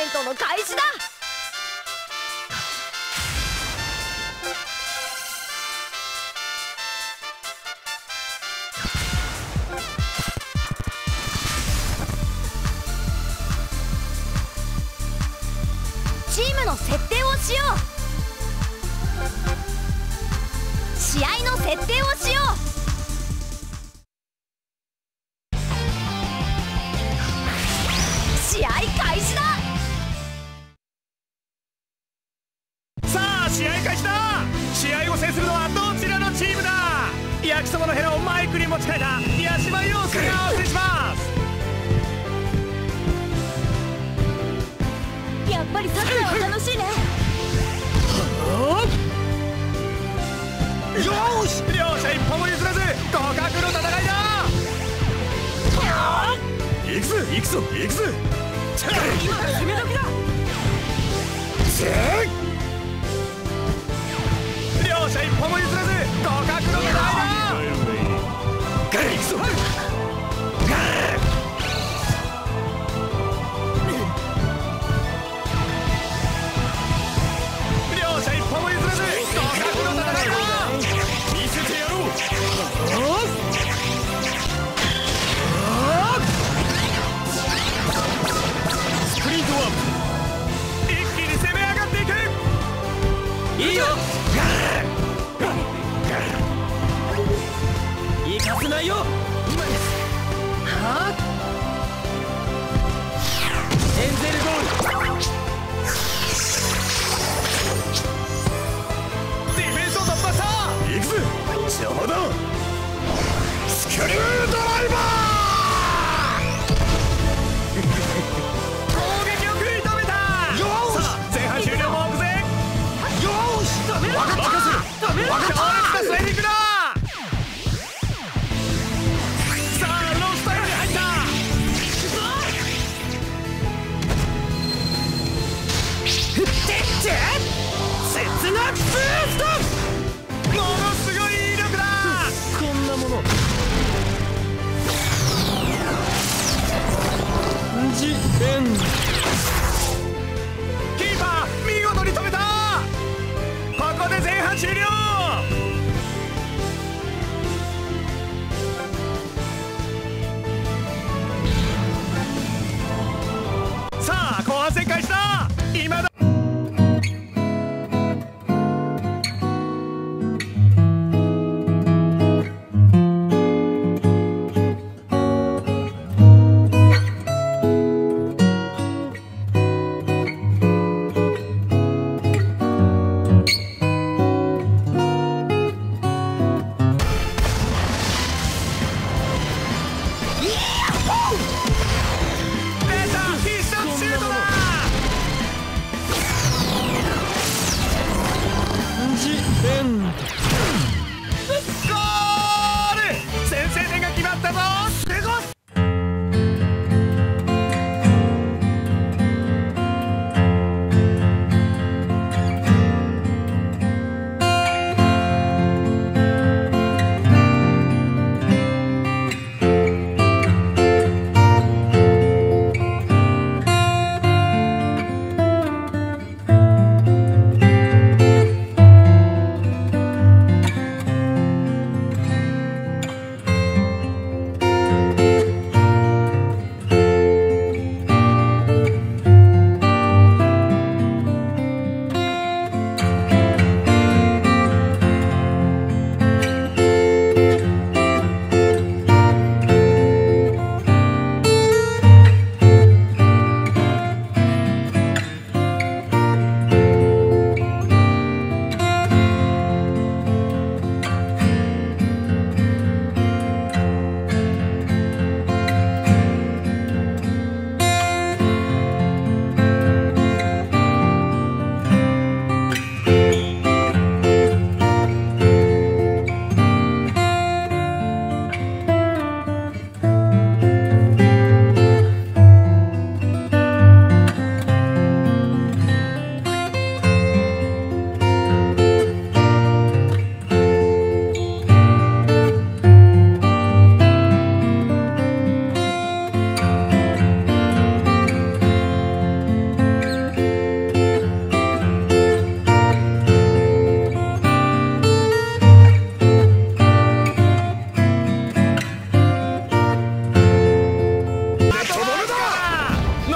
ントの開始だ。チームの設定をしよう。試合の設定をしよう。試合開始だ。 さあ試合開始だ。試合を制するのはどちらのチームだ。焼きそばのヘラをマイクに持ち替えた八島陽介がお送りします。 やっぱりサクラは楽しいね。 よーし、両者一歩も譲らず互角の戦いだ。行くぞ行くぞ行くぞ。 今が攻め時だ。 両者一歩も譲らず互角の戦いだ。行くぞ。両者一歩も譲らず互角の戦いだ。見せてやろう。スプリントワープ。一気に攻め上がっていく。いいよ。行かせないよ。はあ、エンゼルゴール。ディフェンスを突破した。行くぜ邪魔だ。スクリュードライバー。攻撃を食い止めた。よーし、さあ前半終了も目前。よーし、任せる。強烈なスライディングだ。さあロースタイルに入った。切なブースト。ものすごい威力だ。こんなものジエン。キーパー見事に止めた。ここで前半終了。さあ後半戦開始だ。今だ。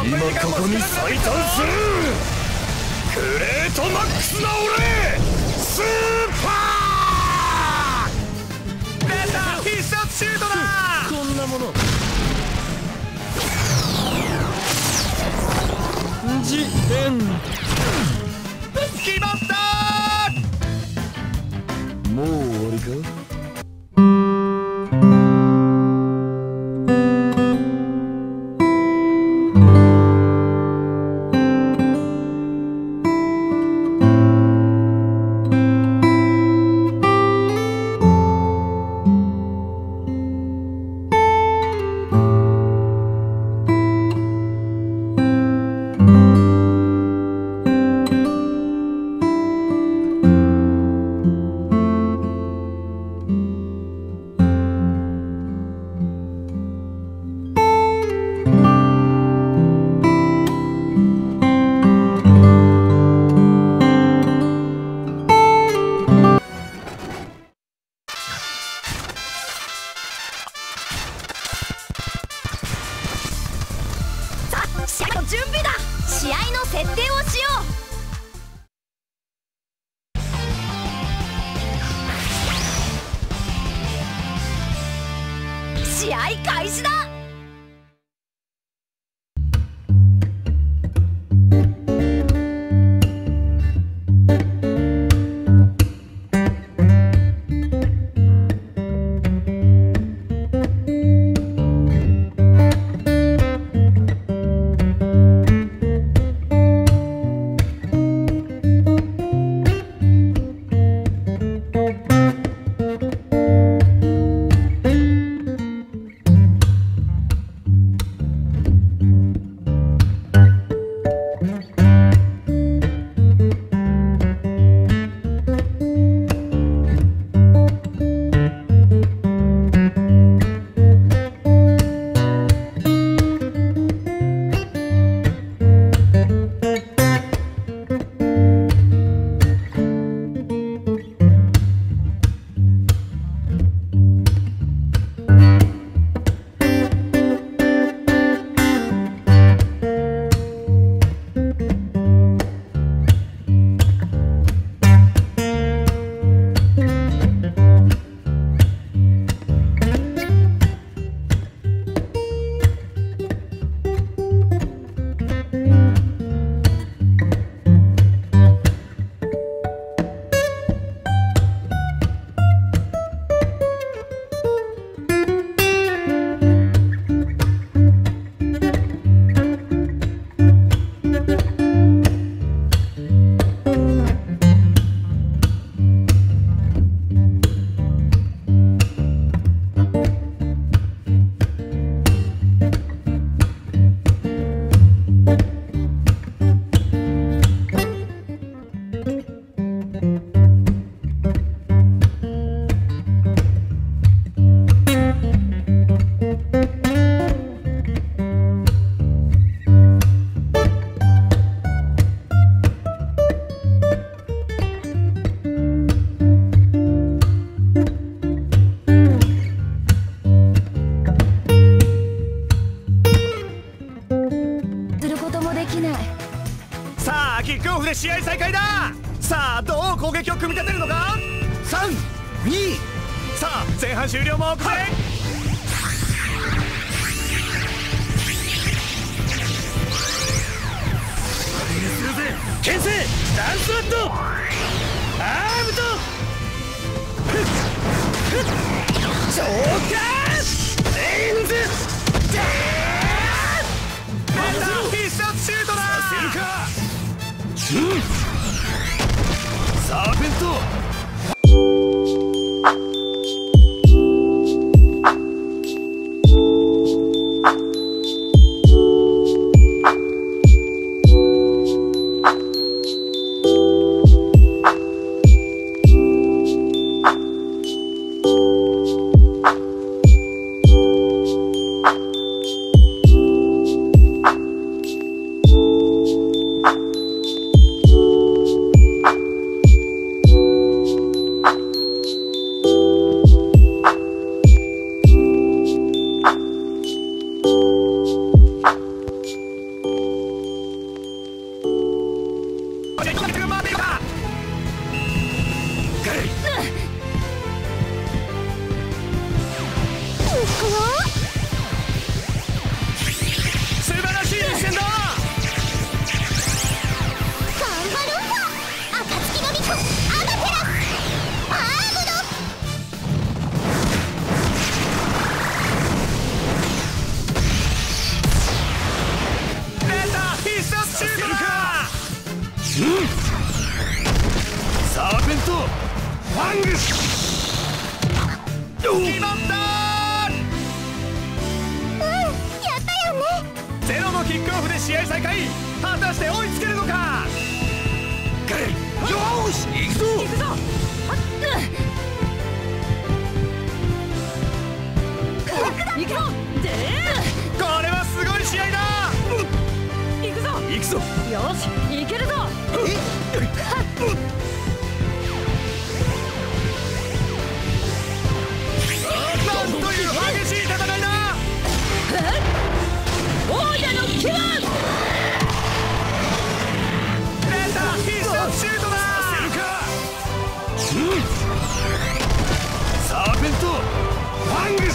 今ここに最短するグレートマックスな俺スーパー出た必殺シュートだこんなものジエン決まったもう終わりか準備だ試合の設定をしよう試合開始ださあキックオフで試合再開ださあどう攻撃を組み立てるのか3、2さあ前半終了もこれ牽制ダンスワットアームと超過レインズ必殺シュートださせるかサーペントこちらに回っているか。素晴らしい一戦だ。 ガンバルンバ暁の巫女アマテラスアームド。 出た必殺シュートだ。サーペントファング決まった。 やったよね。 ゼロのキックオフで試合再開。果たして追いつけるのか。よーし行くぞ行くぞ。 行くぞ。 これはすごい試合だ。行くぞ行くぞ。 よし行けるぞ。 なんという激しい戦いだ。 王者の気分。 出た必殺シュートだ。サーペントファング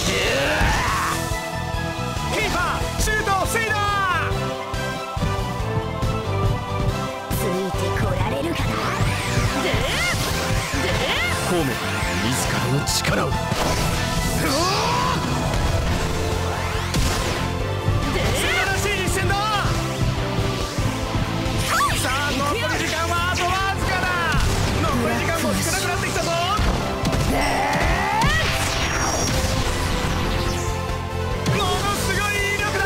キーパーシュートを防いだ。 ついてこられるかな。 孔明自らの力を。素晴らしい一戦だ。さあ残り時間はあとわずかだ。残り時間も少なくなってきたぞ。ものすごい威力だ。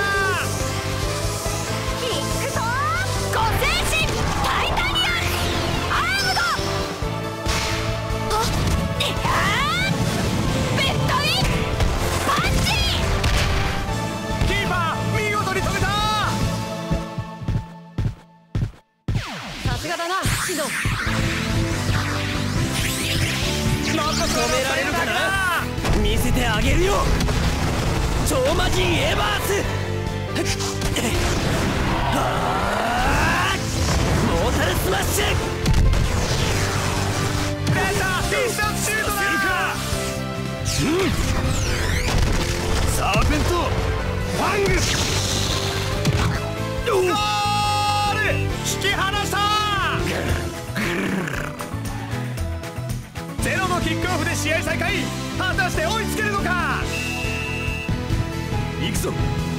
行くぞ。五戦士タイタニアンアームド。ベッドインパンチ。 キーパー見事に止めた。 さすがだなシド。 止められるかな。見せてあげるよ超魔人エヴァース。モータルスマッシュ。出た必殺シュートだ。サーペントファングゴール引き離した。ゼロのキックオフで試合再開。果たして追いつけるのか。行くぞ。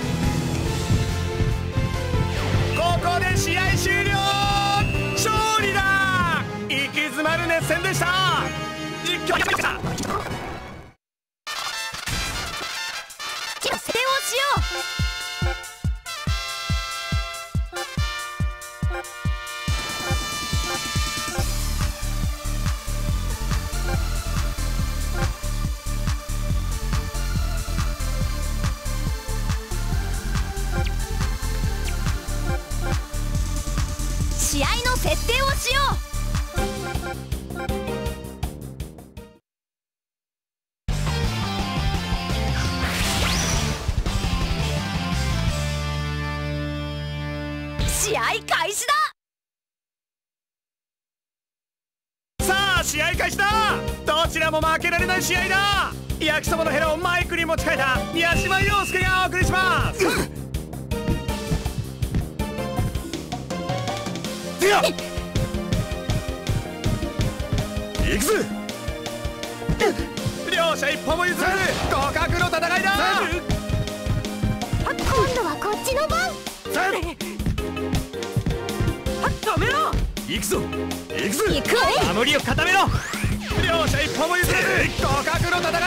ここで試合終了。勝利だ。息詰まる熱戦でした。実況でした。 設定をしよう。試合の設定をしよう。試合開始だ。 さあ試合開始だ。どちらも負けられない試合だ。焼きそばのヘラをマイクに持ち替えた宮島洋介がお送りします。行くぜ。両者一歩も譲らず互角の戦いだ。 今度はこっちの番。 止めろ。行くぞ行くぜ。 行く。 守りを固めろ。両者一歩も譲らず互角の戦いだ。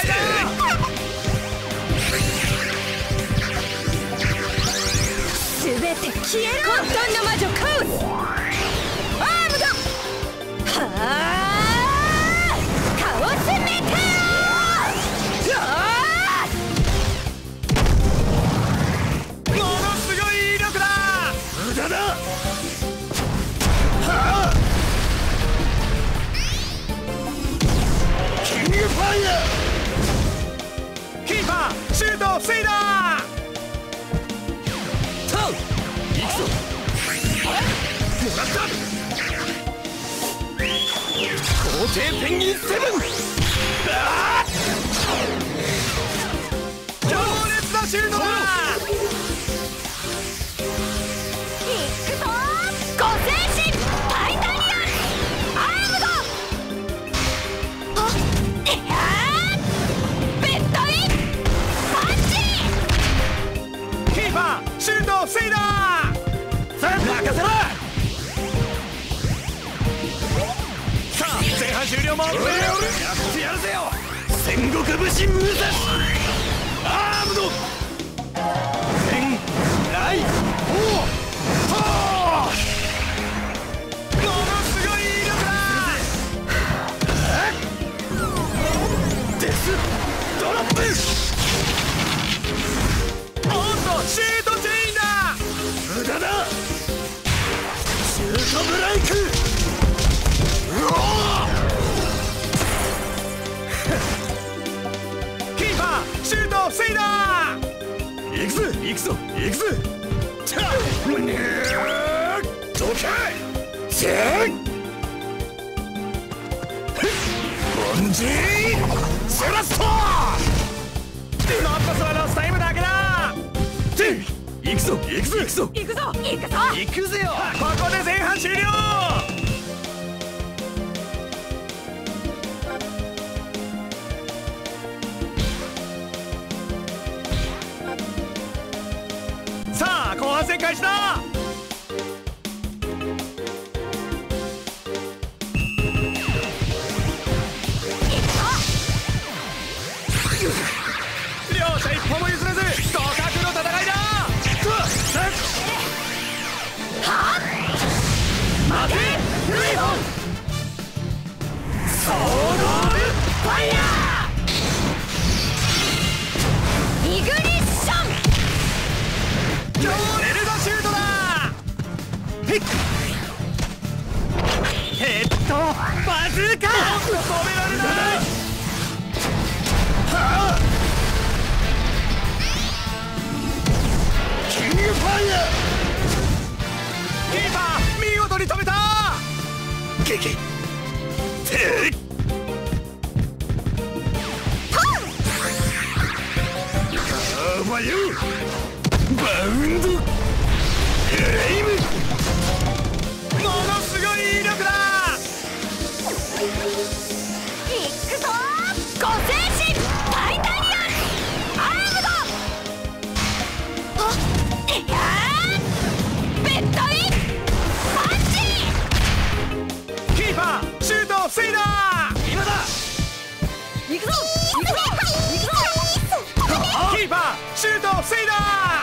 全て消える。混沌の魔女カウスアームド。はあカオスメテものすごい威力だ。無駄だ。はあキングファイヤー。キーパーシュートを防いだ。行くぞ。もらった。 帝ペンギンセブン。強烈なシールドだ。 いくぞー、五星神タイタニアンアームド。あっ、いやー、ベッドインパンチ。 キーパーシュートを防いだ。さあ任せろ。さあ前半終了もやってやるぜよ。戦国武士武蔵アームド戦来おはー、ものすごい威力だ。デスドロップ。おっとシュートチェインだ。無駄だ。シュートブライク。うおキーパーシュートを防いだ。行くぞ行くぞ行くぞ。どけせいボンジーセラスト。残すはロスタイムだけだ。行くぞ行くぞ行くぞ行くぞ行くぞ行くぜよ。ここで前半終了。さあ後半戦開始だ。両者一歩も譲らず互角の戦いだ。 はっ、待てルイボンソード・オブ・ファイヤーイグニッション。 強烈なシュートだ。ヘッドバズーカ。止められない。はあ、キングファイヤー。キーパー見事に止めた。ゲゲてっカーバユバウンドフレイム。ものすごい威力だ。 いくぞー、五星神タイタニアンアームド。あっ、いやー、ベッドインパンチ。 キーパーシュートを防いだ。今だ。 行くぞ行くぞ行くぞ。 キーパーシュートを防いだ。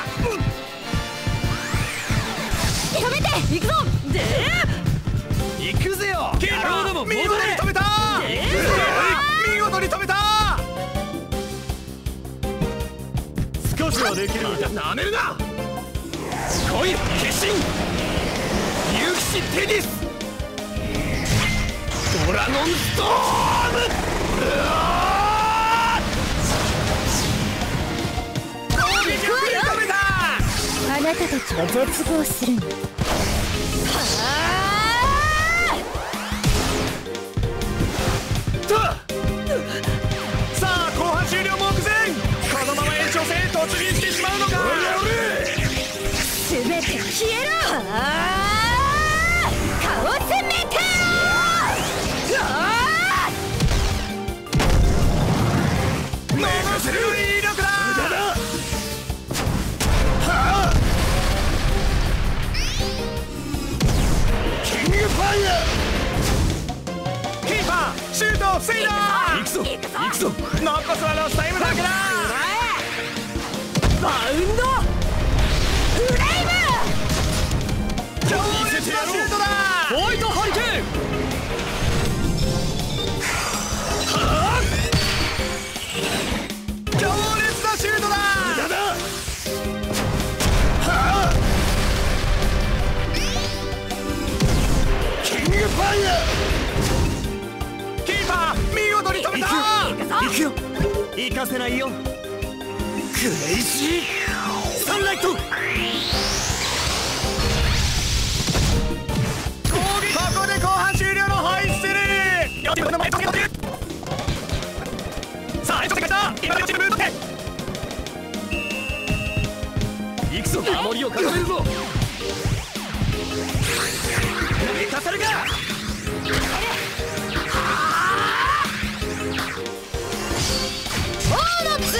止めて行くぞ。で行くぜよ。キーパー見事に止めた。見事に止めた。少しはできるのじゃなめるな。来い決心勇気士テニスドラゴンストーム。 あなたたちは絶望するの。 さあ後半終了目前。このまま延長戦へ突入してしまうのか。 全て消えろ。カオスメテオ。 ものすごい威力だ。キングファイヤー。キーパーシュートを防いだ。行くぞ行くぞ。残すはロスタイムだけだ。 バウンドフレイム。 強烈なシュートだ。ホワイトハリケーン。はあ、強烈なシュートだ。はあ、キングファイヤー。キーパー見事に止めた。行くよ行かせないよ。クレイジーサンライト。ここで後半終了のホイッスル。 固めるぞ。生かされか。 王の剣。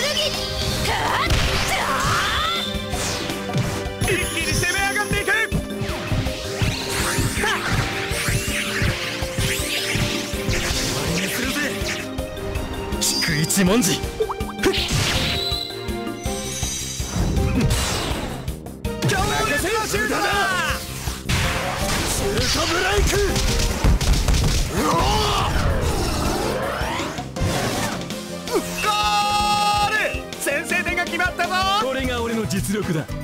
一気に攻め上がっていく。するぜ。菊一文字。強烈なシュートだ。シュートブレイク。ゴール。先制点が決まったぞ。これが俺の実力だ。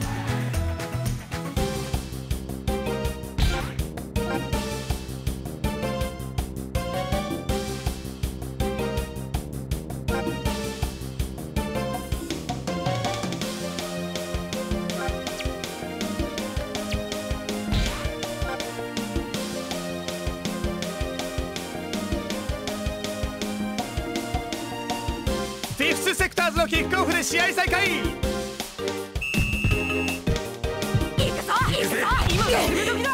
フィフスセクターズのキックオフで試合再開。 行くぞ行くぞ、今が攻め時だ。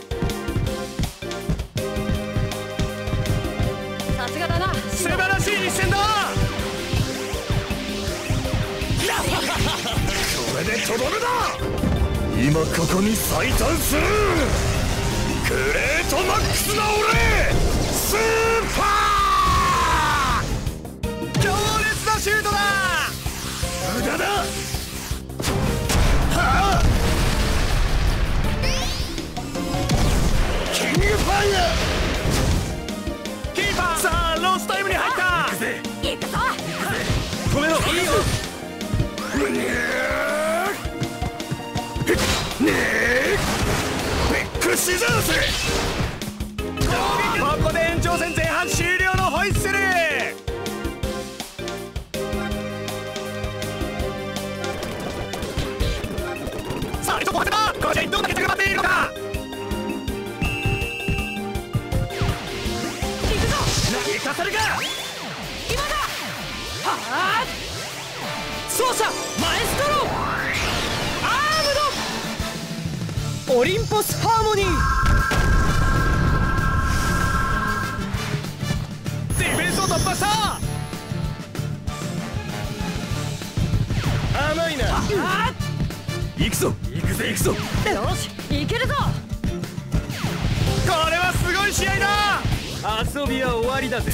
さすがだな。 素晴らしい一戦だ。これでとどめだ。今ここに最短する。グレートマックスな俺スーパー。強烈なシュートだ。無駄だ。はあ、キングファイヤー。キーパーさあロスタイムに入った。行くぜ行くぞ。 止めろ。いいよ。ねえビッグシザーズ。ここで延長戦前半終了のホイッスル。さあ一歩当てた。これでどんだけ高まっているのか。 行くぞ。 投げかさるか。 今だ。はあ、奏者マエストロアームドオリンポスハーモニー。 ディフェンスを突破した。甘いな。行くぞ行くぜ行くぞ。 よしいけるぞ。 これはすごい試合だ。遊びは終わりだぜ。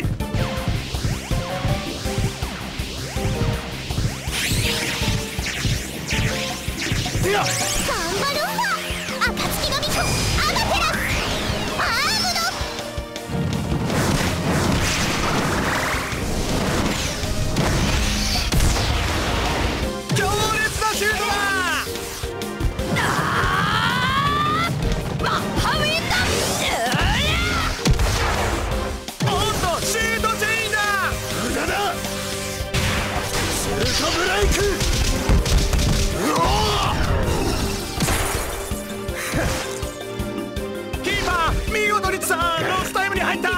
いやサンバルンバ暁の巫女アマテラスアームド。 強烈なシュートだ。 マッハウィンダ。 おっとシュートチェインだ。無駄だ。シュートブレイク。うおー。キーパー見事にさあロスタイムに入った。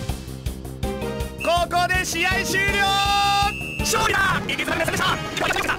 ここで試合終了。勝利だ。いきざる目線でした。